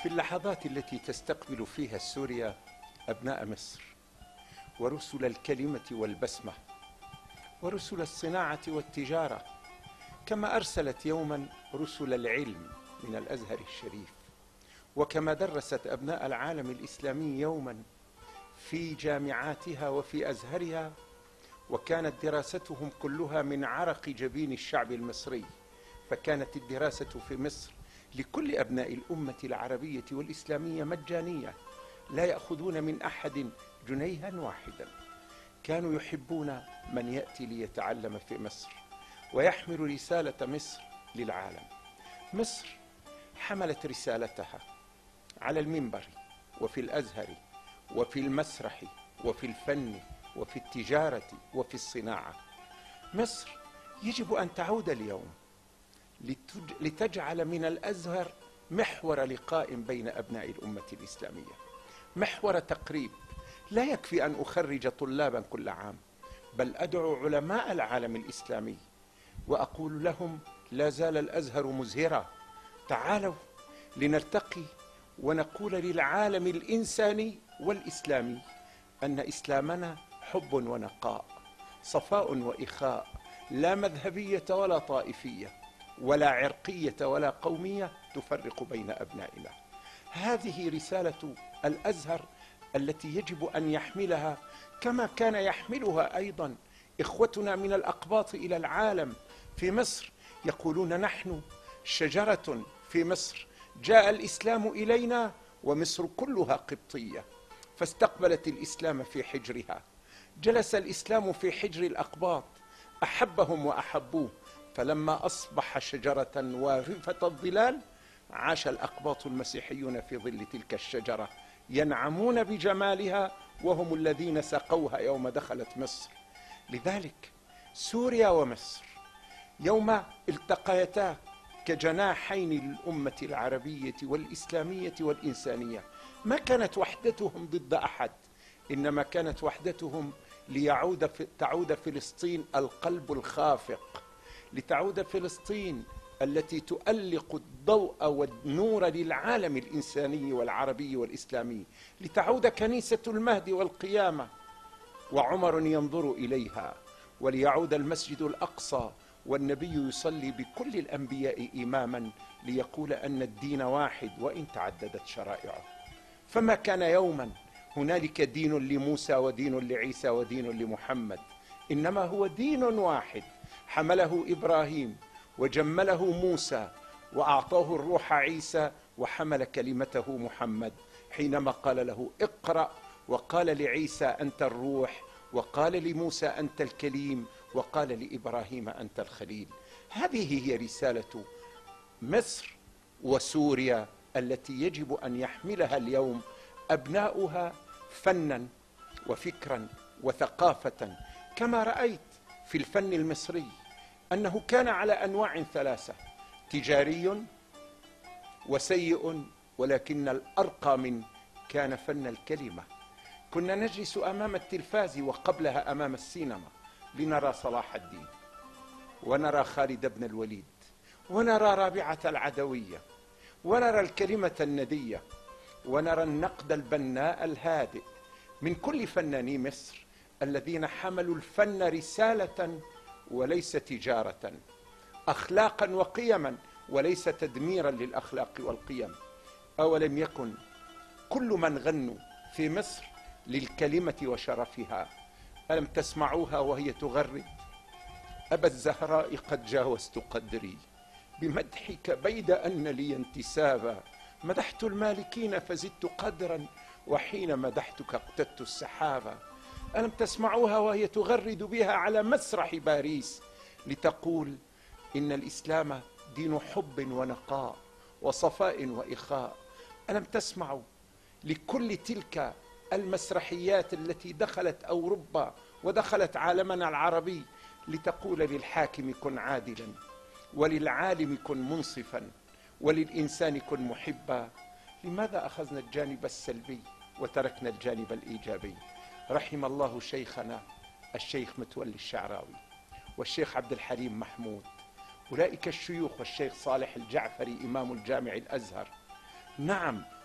في اللحظات التي تستقبل فيها سوريا أبناء مصر ورسل الكلمة والبسمة ورسل الصناعة والتجارة، كما أرسلت يوما رسل العلم من الأزهر الشريف، وكما درست أبناء العالم الإسلامي يوما في جامعاتها وفي أزهرها، وكانت دراستهم كلها من عرق جبين الشعب المصري، فكانت الدراسة في مصر لكل أبناء الأمة العربية والإسلامية مجانية، لا يأخذون من أحد جنيها واحدا. كانوا يحبون من يأتي ليتعلم في مصر ويحمل رسالة مصر للعالم. مصر حملت رسالتها على المنبر وفي الأزهر وفي المسرح وفي الفن وفي التجارة وفي الصناعة. مصر يجب أن تعود اليوم لتجعل من الأزهر محور لقاء بين أبناء الأمة الإسلامية، محور تقريب. لا يكفي أن أخرج طلابا كل عام، بل أدعو علماء العالم الإسلامي وأقول لهم: لا زال الأزهر مزهرا، تعالوا لنلتقي ونقول للعالم الإنساني والإسلامي أن إسلامنا حب ونقاء، صفاء وإخاء، لا مذهبية ولا طائفية ولا عرقية ولا قومية تفرق بين أبنائنا. هذه رسالة الأزهر التي يجب أن يحملها كما كان يحملها أيضا إخوتنا من الأقباط إلى العالم. في مصر يقولون: نحن شجرة في مصر جاء الإسلام إلينا ومصر كلها قبطية، فاستقبلت الإسلام في حجرها. جلس الإسلام في حجر الأقباط، أحبهم وأحبوه، فلما أصبح شجرة واففة الظلال عاش الأقباط المسيحيون في ظل تلك الشجرة، ينعمون بجمالها وهم الذين سقوها يوم دخلت مصر. لذلك سوريا ومصر يوم التقيتا كجناحين للأمة العربية والإسلامية والإنسانية، ما كانت وحدتهم ضد أحد، إنما كانت وحدتهم تعود فلسطين القلب الخافق، لتعود فلسطين التي تؤلق الضوء والنور للعالم الإنساني والعربي والإسلامي، لتعود كنيسة المهدي والقيامة وعمر ينظر إليها، وليعود المسجد الأقصى والنبي يصلي بكل الأنبياء إماما ليقول أن الدين واحد وإن تعددت شرائعه. فما كان يوما هنالك دين لموسى ودين لعيسى ودين لمحمد، إنما هو دين واحد حمله إبراهيم وجمله موسى وأعطاه الروح عيسى وحمل كلمته محمد، حينما قال له: اقرأ، وقال لعيسى: أنت الروح، وقال لموسى: أنت الكليم، وقال لإبراهيم: أنت الخليل. هذه هي رسالة مصر وسوريا التي يجب أن يحملها اليوم أبناؤها فنا وفكرا وثقافة. كما رأيت في الفن المصري أنه كان على أنواع ثلاثة: تجاري وسيء، ولكن الأرقى من كان فن الكلمة. كنا نجلس أمام التلفاز وقبلها أمام السينما لنرى صلاح الدين، ونرى خالد بن الوليد، ونرى رابعة العدوية، ونرى الكلمة الندية، ونرى النقد البناء الهادئ من كل فناني مصر الذين حملوا الفن رسالة وليس تجارة، أخلاقا وقيما وليس تدميرا للأخلاق والقيم. أولم يكن كل من غنوا في مصر للكلمة وشرفها؟ ألم تسمعوها وهي تغرد: أبا الزهراء قد جاوزت قدري بمدحك بيد أن لي انتسابا، مدحت المالكين فزدت قدرا وحين مدحتك اقتدت السحابا. ألم تسمعوها وهي تغرد بها على مسرح باريس لتقول إن الإسلام دين حب ونقاء وصفاء وإخاء؟ ألم تسمعوا لكل تلك المسرحيات التي دخلت أوروبا ودخلت عالمنا العربي لتقول للحاكم كن عادلا، وللعالم كن منصفا، وللإنسان كن محبا؟ لماذا أخذنا الجانب السلبي وتركنا الجانب الإيجابي؟ رحم الله شيخنا الشيخ متولي الشعراوي والشيخ عبد الحليم محمود، أولئك الشيوخ، والشيخ صالح الجعفري إمام الجامع الأزهر. نعم،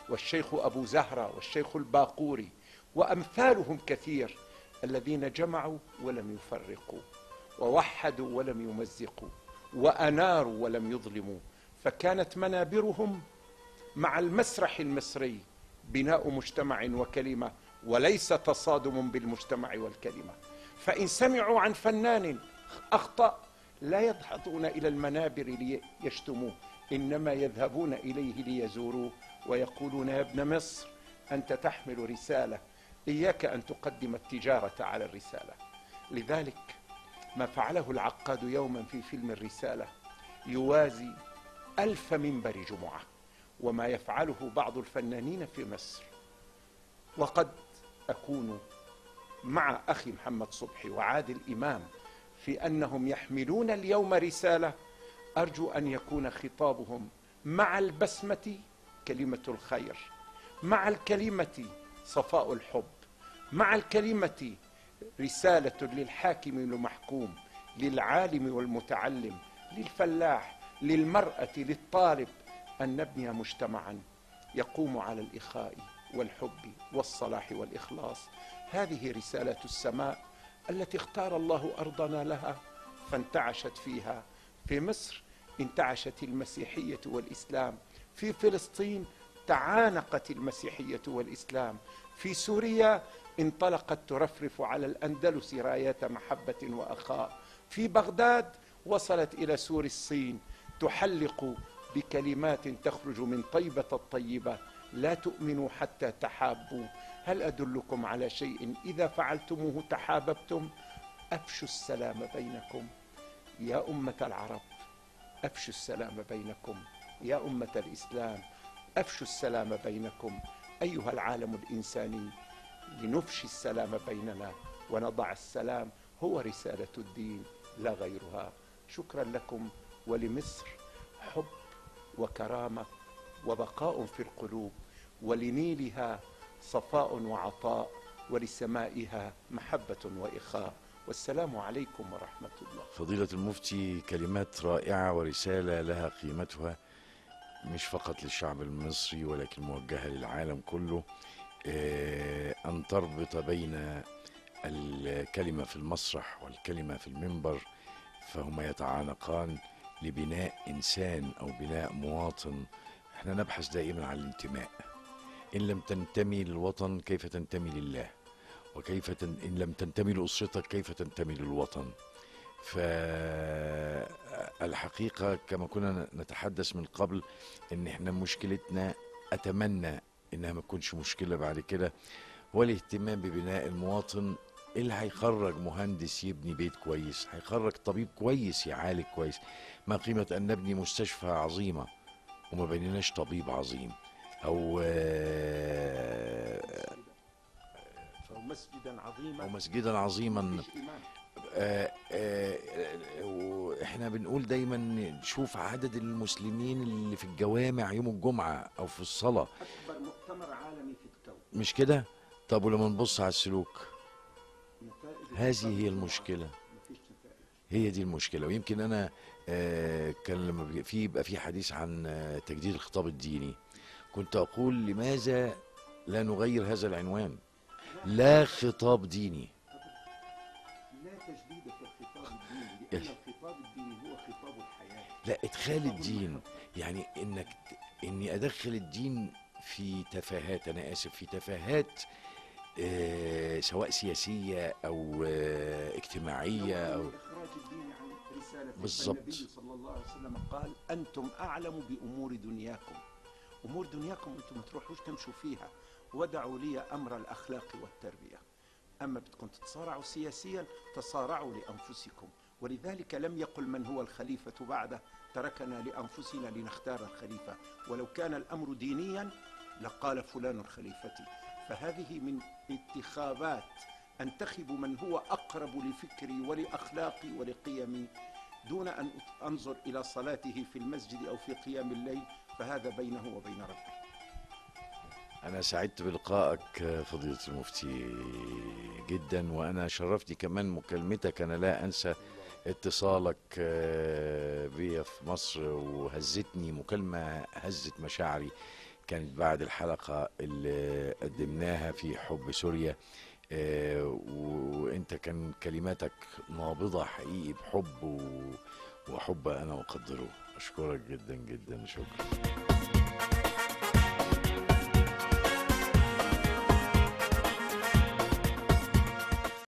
والشيخ أبو زهرة والشيخ الباقوري وأمثالهم كثير، الذين جمعوا ولم يفرقوا، ووحدوا ولم يمزقوا، وأناروا ولم يظلموا. فكانت منابرهم مع المسرح المصري بناء مجتمع وكلمة، وليس تصادم بالمجتمع والكلمة. فإن سمعوا عن فنان أخطأ لا يضحطون إلى المنابر ليشتموه، إنما يذهبون إليه ليزوروه ويقولون: يا ابن مصر، أنت تحمل رسالة، إياك أن تقدم التجارة على الرسالة. لذلك ما فعله العقاد يوما في فيلم الرسالة يوازي 1000 منبر جمعة، وما يفعله بعض الفنانين في مصر. وقد أكون مع أخي محمد صبحي وعادل إمام في أنهم يحملون اليوم رسالة، أرجو أن يكون خطابهم مع البسمة كلمة الخير، مع الكلمة صفاء الحب، مع الكلمة رسالة للحاكم والمحكوم، للعالم والمتعلم، للفلاح، للمرأة، للطالب، أن نبني مجتمعا يقوم على الإخاء والحب والصلاح والإخلاص. هذه رسالة السماء التي اختار الله أرضنا لها فانتعشت فيها. في مصر انتعشت المسيحية والإسلام، في فلسطين تعانقت المسيحية والإسلام، في سوريا انطلقت ترفرف على الأندلس رايات محبة وأخاء، في بغداد وصلت إلى سور الصين تحلق بكلمات تخرج من طيبة الطيبة: لا تؤمنوا حتى تحابوا. هل أدلكم على شيء إذا فعلتموه تحاببتم؟ أفشوا السلام بينكم يا أمة العرب، أفشوا السلام بينكم يا أمة الإسلام، أفشوا السلام بينكم أيها العالم الإنساني، لنفشي السلام بيننا ونضع السلام هو رسالة الدين لا غيرها. شكرا لكم، ولمصر حب وكرامة وبقاء في القلوب، ولنيلها صفاء وعطاء، ولسمائها محبة وإخاء. والسلام عليكم ورحمة الله. فضيلة المفتي، كلمات رائعة ورسالة لها قيمتها، مش فقط للشعب المصري ولكن موجهة للعالم كله. أن تربط بين الكلمة في المسرح والكلمة في المنبر، فهما يتعانقان لبناء إنسان أو بناء مواطن. احنا نبحث دائما عن الانتماء. إن لم تنتمي للوطن كيف تنتمي لله؟ وكيف إن لم تنتمي لأسرتك كيف تنتمي للوطن؟ فالحقيقة كما كنا نتحدث من قبل، إن احنا مشكلتنا أتمنى إنها ما تكونش مشكلة بعد كده، هو الاهتمام ببناء المواطن اللي هيخرج مهندس يبني بيت كويس، هيخرج طبيب كويس يعالج كويس. ما قيمة أن نبني مستشفى عظيمة وما بنيناش طبيب عظيم، أو مسجدا عظيما. احنا بنقول دايما نشوف عدد المسلمين اللي في الجوامع يوم الجمعة أو في الصلاة. أكبر مؤتمر عالمي في الكون، مش كده؟ طب ولما نبص على السلوك، هذه هي المشكلة، هي دي المشكلة. ويمكن أنا كان لما يبقى في حديث عن تجديد الخطاب الديني، كنت أقول لماذا لا نغير هذا العنوان؟ لا خطاب ديني، لا تجديد في الخطاب الديني، لأن الخطاب الديني هو خطاب الحياة. لا إدخال الدين، يعني إني أدخل الدين في تفاهات، أنا آسف، في تفاهات سواء سياسية أو اجتماعية أو إخراج الدين عن رسالة. بالضبط. النبي صلى الله عليه وسلم قال: أنتم أعلم بأمور دنياكم، أمور دنياكم أنتم ما تروحوش تمشوا فيها، ودعوا لي أمر الأخلاق والتربية. أما بدكم تتصارعوا سياسيا، تصارعوا لأنفسكم. ولذلك لم يقل من هو الخليفة بعده: تركنا لأنفسنا لنختار الخليفة. ولو كان الأمر دينيا لقال فلان خليفتي. فهذه من انتخابات، أنتخب من هو أقرب لفكري ولأخلاقي ولقيمي، دون أن أنظر إلى صلاته في المسجد أو في قيام الليل، فهذا بينه وبين ربه. أنا سعدت بلقائك فضيلة المفتي جدا، وأنا شرفتني كمان مكالمتك. أنا لا أنسى اتصالك بي في مصر، وهزتني مكالمة، هزت مشاعري. كانت بعد الحلقة اللي قدمناها في حب سوريا، وانت كان كلماتك نابضة حقيقي بحب وحب انا اقدره. اشكرك جدا جدا، شكرا.